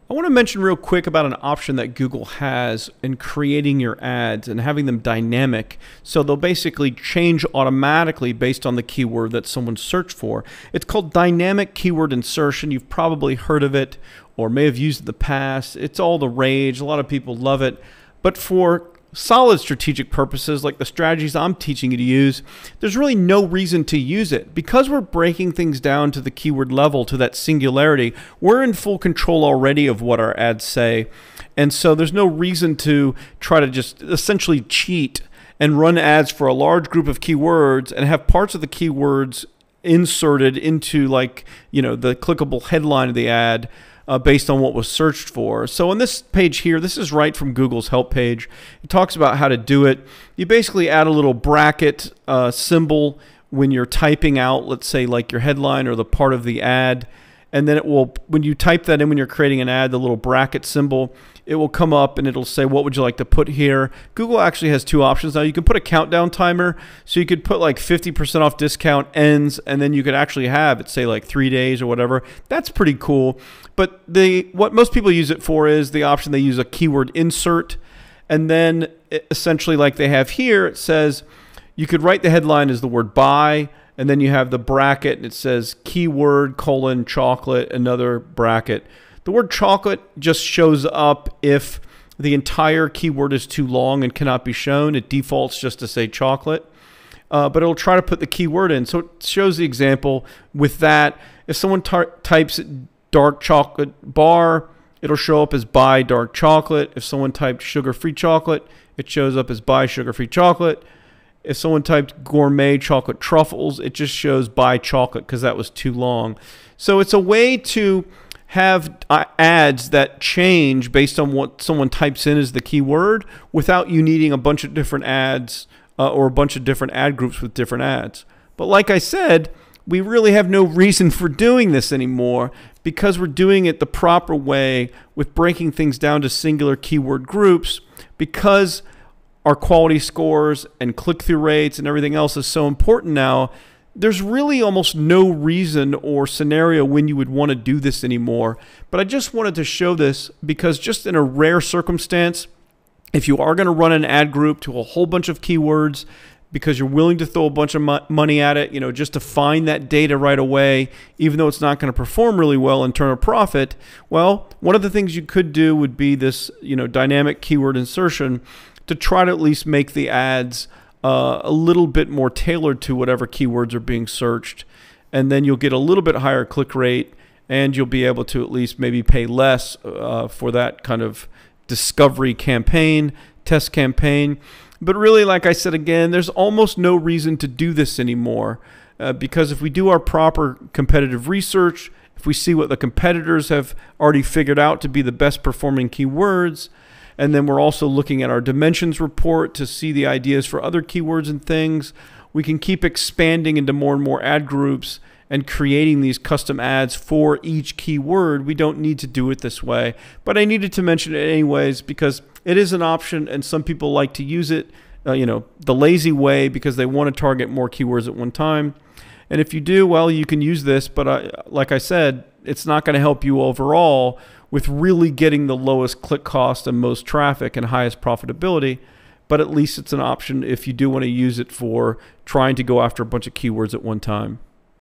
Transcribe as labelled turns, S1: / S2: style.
S1: I want to mention real quick about an option that Google has in creating your ads and having them dynamic. So they'll basically change automatically based on the keyword that someone searched for. It's called dynamic keyword insertion. You've probably heard of it or may have used it in the past. It's all the rage. A lot of people love it. But for solid strategic purposes like the strategies I'm teaching you to use, there's really no reason to use it. Because we're breaking things down to the keyword level, to that singularity, we're in full control already of what our ads say. And so there's no reason to try to just essentially cheat and run ads for a large group of keywords and have parts of the keywords inserted into, like, you know, the clickable headline of the ad based on what was searched for. So on this page here, this is right from Google's help page. It talks about how to do it. You basically add a little bracket symbol when you're typing out, let's say, like your headline or the part of the ad. And then it will, when you type that in when you're creating an ad, the little bracket symbol, it will come up and it'll say, what would you like to put here? Google actually has two options now. You can put a countdown timer. So you could put like 50% off discount ends, and then you could actually have it say like 3 days or whatever. That's pretty cool. But what most people use it for is the option they use a keyword insert. And then essentially like they have here, it says you could write the headline as the word buy, and then you have the bracket and it says keyword : chocolate, another bracket. The word chocolate just shows up if the entire keyword is too long and cannot be shown. It defaults just to say chocolate, but it'll try to put the keyword in. So it shows the example with that. If someone types dark chocolate bar, it'll show up as buy dark chocolate. If someone typed sugar-free chocolate, it shows up as buy sugar-free chocolate. If someone typed gourmet chocolate truffles, it just shows buy chocolate because that was too long. So it's a way to have ads that change based on what someone types in as the keyword without you needing a bunch of different ads or a bunch of different ad groups with different ads. But like I said, we really have no reason for doing this anymore because we're doing it the proper way with breaking things down to singular keyword groups, because our quality scores and click-through rates and everything else is so important now. There's really almost no reason or scenario when you would want to do this anymore. But I just wanted to show this because just in a rare circumstance, if you are going to run an ad group to a whole bunch of keywords because you're willing to throw a bunch of money at it, you know, just to find that data right away, even though it's not going to perform really well and turn a profit, well, one of the things you could do would be this, you know, dynamic keyword insertion to try to at least make the ads a little bit more tailored to whatever keywords are being searched. And then you'll get a little bit higher click rate, and you'll be able to at least maybe pay less for that kind of discovery campaign, test campaign. But really, like I said again, there's almost no reason to do this anymore because if we do our proper competitive research, if we see what the competitors have already figured out to be the best performing keywords, and then we're also looking at our dimensions report to see the ideas for other keywords and things, we can keep expanding into more and more ad groups and creating these custom ads for each keyword. We don't need to do it this way, but I needed to mention it anyways because it is an option and some people like to use it, you know, the lazy way because they want to target more keywords at one time. And if you do, well, you can use this, but like I said, it's not going to help you overall with really getting the lowest click cost and most traffic and highest profitability. But at least it's an option if you do want to use it for trying to go after a bunch of keywords at one time.